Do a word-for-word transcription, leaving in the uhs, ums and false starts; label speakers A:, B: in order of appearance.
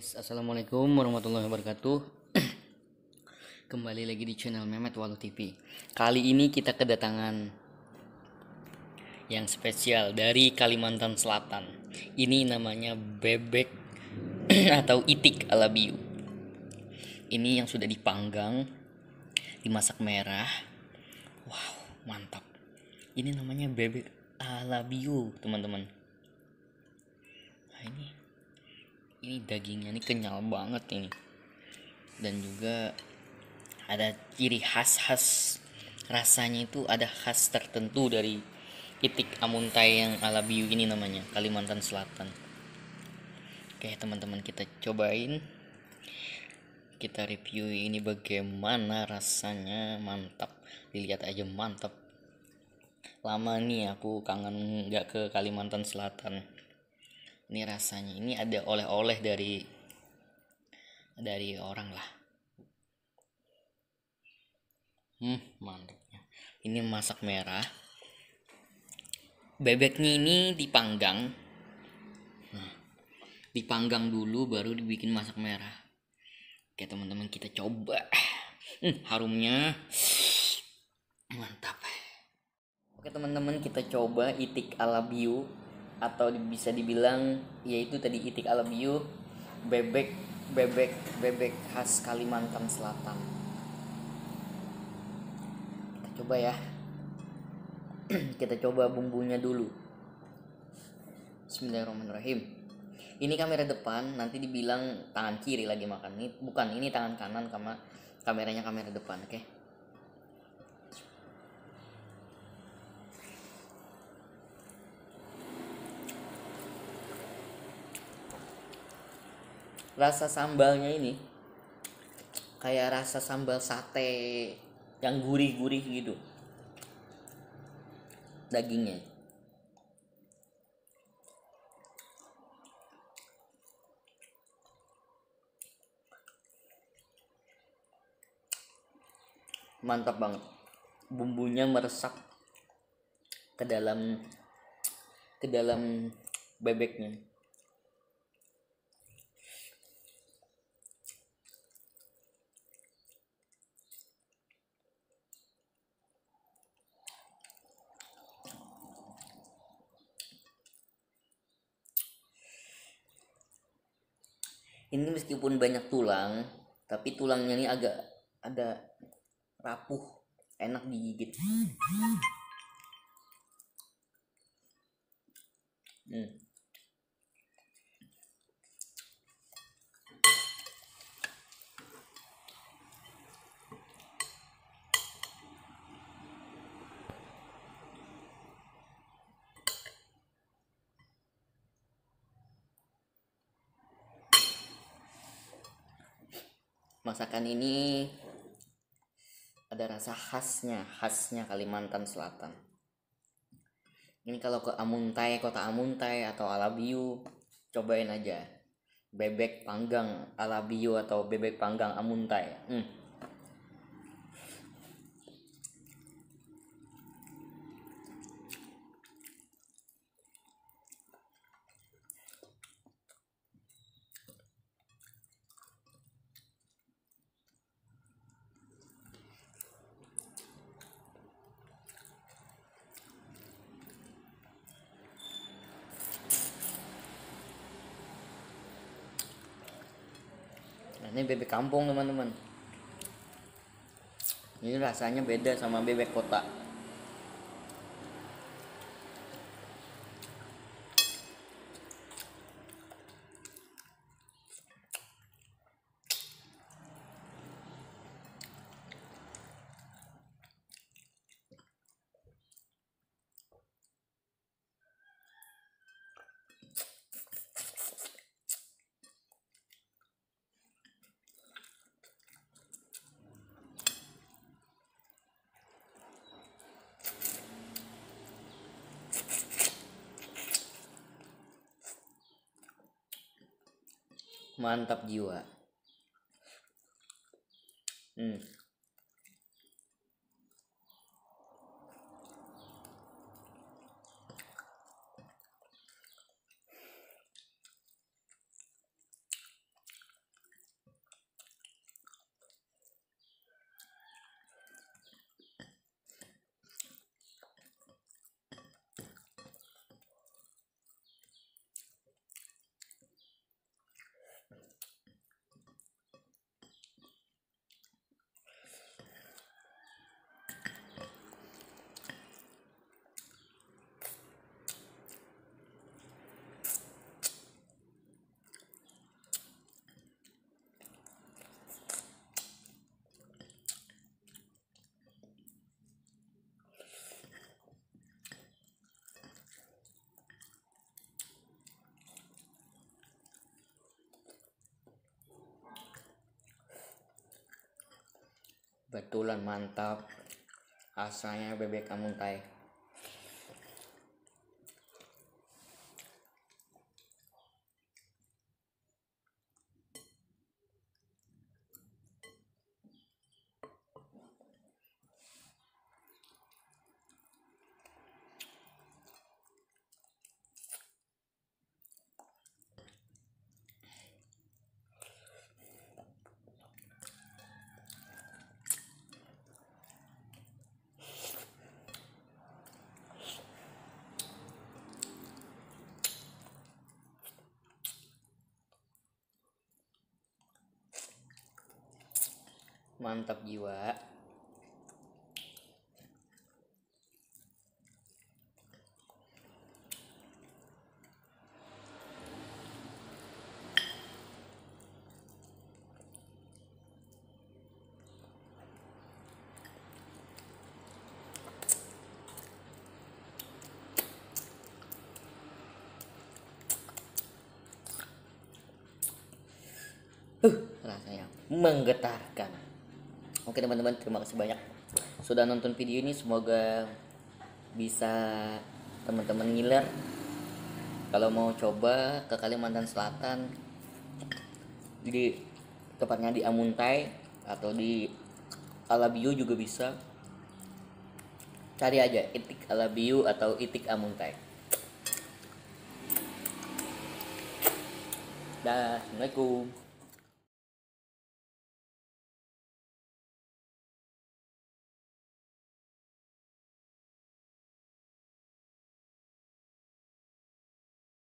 A: Guys, assalamualaikum warahmatullahi wabarakatuh. Kembali lagi di channel Mehmet Walu T V. Kali ini kita kedatangan yang spesial dari Kalimantan Selatan. Ini namanya bebek atau itik ala Biu. Ini yang sudah dipanggang, dimasak merah. Wow, mantap. Ini namanya bebek ala Biu, teman-teman. Nah, ini ini dagingnya ini kenyal banget ini, dan juga ada ciri khas-khas rasanya, itu ada khas tertentu dari itik amuntai yang ala Biu ini, namanya Kalimantan Selatan. Oke teman-teman, kita cobain, kita review ini bagaimana rasanya. Mantap, dilihat aja mantap. Lama nih aku kangen nggak ke Kalimantan Selatan. Ini rasanya, ini ada oleh-oleh dari dari orang lah. Hmm, mantapnya. Ini masak merah. Bebeknya ini dipanggang. Nah, dipanggang dulu baru dibikin masak merah. Oke teman-teman, kita coba. Hmm, harumnya mantap. Oke teman-teman, kita coba itik ala Biu, atau bisa dibilang yaitu tadi itik ala Biu, bebek bebek bebek khas Kalimantan Selatan. Kita coba ya. Kita coba bumbunya dulu. Bismillahirrahmanirrahim. Ini kamera depan, nanti dibilang tangan kiri lagi makan. Ini bukan, ini tangan kanan, karena kameranya kamera depan. Oke. Rasa sambalnya ini kayak rasa sambal sate yang gurih-gurih gitu. Dagingnya mantap banget. Bumbunya meresap ke dalam ke dalam bebeknya. Ini meskipun banyak tulang, tapi tulangnya ini agak ada rapuh, enak digigit. Hmm. Masakan ini ada rasa khasnya, khasnya Kalimantan Selatan. Ini kalau ke Amuntai, kota Amuntai atau ala Biu, cobain aja bebek panggang ala Biu atau bebek panggang Amuntai. Hmm. Nah, ini bebek kampung teman-teman. Ini rasanya beda sama bebek kota. Mantap jiwa. Hmm. Betulan mantap. Rasanya bebek amuntai. Mantap jiwa. Uh, rasanya menggetarkan. Oke teman-teman, terima kasih banyak sudah nonton video ini. Semoga bisa teman-teman ngiler. Kalau mau coba ke Kalimantan Selatan, di tepatnya di Amuntai atau di Alabiu juga bisa. Cari aja itik Alabiu atau itik Amuntai. Dah, assalamualaikum.